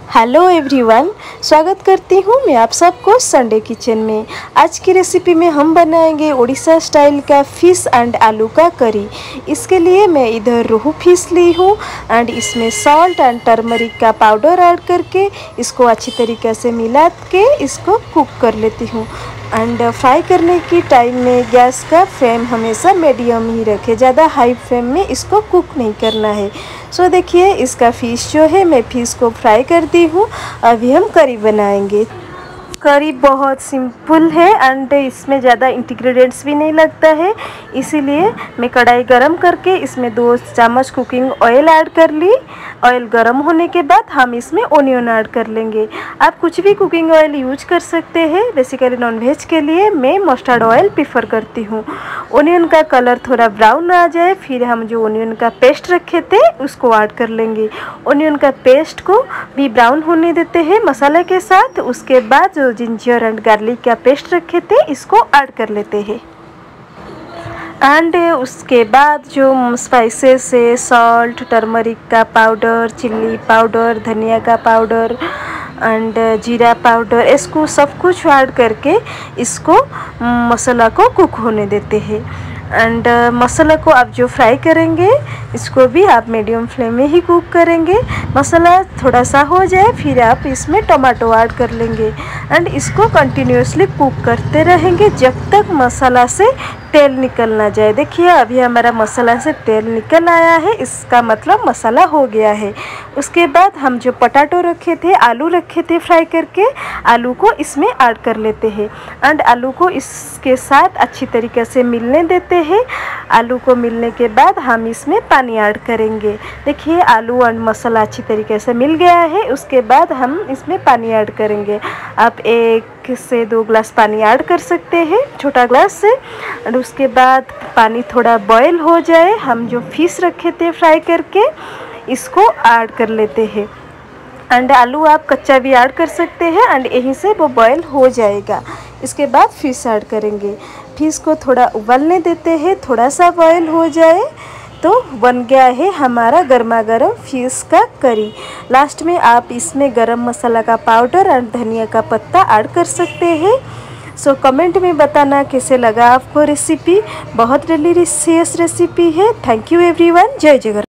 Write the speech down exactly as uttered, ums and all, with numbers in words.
Hello everyone, स्वागत करती हूँ मैं आप सबको संडे किचन में। आज की रेसिपी में हम बनाएंगे उड़ीसा स्टाइल का फ़िश एंड आलू का करी। इसके लिए मैं इधर रोहू फिश ली हूँ एंड इसमें सॉल्ट एंड टर्मरिक का पाउडर ऐड करके इसको अच्छी तरीके से मिला के इसको कुक कर लेती हूँ। एंड फ्राई करने की टाइम में गैस का फ्लेम हमेशा मीडियम ही रखें, ज़्यादा हाई फ्लेम में इसको कुक नहीं करना है। सो so, देखिए इसका फ़िश जो है मैं फ़िश को फ्राई कर दी हूँ। अभी हम करी बनाएंगे। करी बहुत सिंपल है एंड इसमें ज़्यादा इंग्रेडिएंट्स भी नहीं लगता है, इसीलिए मैं कढ़ाई गरम करके इसमें दो चम्मच कुकिंग ऑयल ऐड कर ली। ऑयल गरम होने के बाद हम इसमें ओनियन ऐड कर लेंगे। आप कुछ भी कुकिंग ऑयल यूज कर सकते हैं, बेसिकली नॉनवेज के लिए मैं मस्टर्ड ऑयल प्रेफर करती हूँ। ओनियन का कलर थोड़ा ब्राउन आ जाए फिर हम जो ओनियन का पेस्ट रखे थे उसको ऐड कर लेंगे। ओनियन का पेस्ट को भी ब्राउन होने देते हैं मसाले के साथ। उसके बाद जो जिंजर एंड गार्लिक का पेस्ट रखे थे इसको ऐड कर लेते हैं। एंड उसके बाद जो स्पाइसेस है सॉल्ट, टर्मरिक का पाउडर, चिल्ली पाउडर, धनिया का पाउडर एंड जीरा पाउडर, इसको सब कुछ ऐड करके इसको मसाला को कुक होने देते हैं। एंड uh, मसाला को आप जो फ्राई करेंगे इसको भी आप मीडियम फ्लेम में ही कुक करेंगे। मसाला थोड़ा सा हो जाए फिर आप इसमें टमाटो ऐड कर लेंगे एंड इसको कंटिन्यूसली कुक करते रहेंगे जब तक मसाला से तेल निकल ना जाए। देखिए अभी हमारा मसाला से तेल निकल आया है, इसका मतलब मसाला हो गया है। उसके बाद हम जो पटाटो रखे थे, आलू रखे थे फ्राई करके, आलू को इसमें ऐड कर लेते हैं एंड आलू को इसके साथ अच्छी तरीके से मिलने देते हैं। आलू को मिलने के बाद हम इसमें पानी ऐड करेंगे। देखिए आलू एंड मसाला अच्छी तरीके से मिल गया है। उसके बाद हम इसमें पानी ऐड करेंगे। आप एक से दो ग्लास पानी ऐड कर सकते हैं, छोटा ग्लास से। और उसके बाद पानी थोड़ा बॉयल हो जाए, हम जो फिश रखे थे फ्राई करके इसको ऐड कर लेते हैं। एंड आलू आप कच्चा भी ऐड कर सकते हैं एंड यहीं से वो बॉयल हो जाएगा। इसके बाद फिश ऐड करेंगे। फिश को थोड़ा उबलने देते हैं, थोड़ा सा बॉयल हो जाए तो बन गया है हमारा गर्मा गर्म फिश का करी। लास्ट में आप इसमें गरम मसाला का पाउडर और धनिया का पत्ता ऐड कर सकते हैं। सो so, कमेंट में बताना कैसे लगा आपको रेसिपी। बहुत डिलीशियस रेसिपी है। Thank you everyone. जय जगन्नाथ।